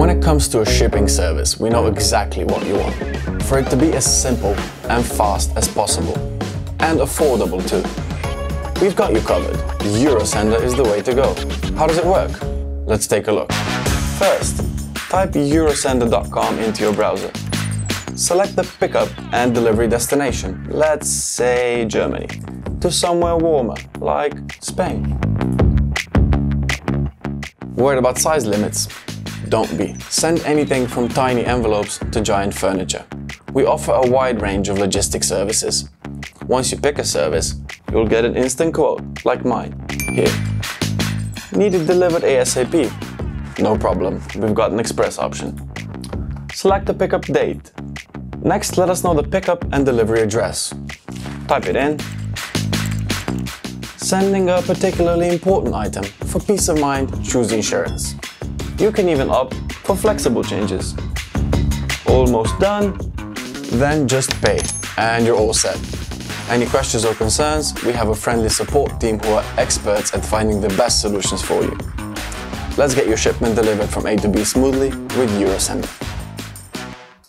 When it comes to a shipping service, we know exactly what you want. For it to be as simple and fast as possible. And affordable too. We've got you covered. Eurosender is the way to go. How does it work? Let's take a look. First, type eurosender.com into your browser. Select the pickup and delivery destination, let's say Germany, to somewhere warmer, like Spain. Worried about size limits? Don't be. Send anything from tiny envelopes to giant furniture. We offer a wide range of logistics services. Once you pick a service, you'll get an instant quote, like mine, here. Need it delivered ASAP? No problem, we've got an express option. Select the pickup date. Next, let us know the pickup and delivery address. Type it in. Sending a particularly important item. For peace of mind, choose insurance. You can even opt for flexible changes. Almost done? Then just pay, and you're all set. Any questions or concerns? We have a friendly support team who are experts at finding the best solutions for you. Let's get your shipment delivered from A to B smoothly with Eurosender.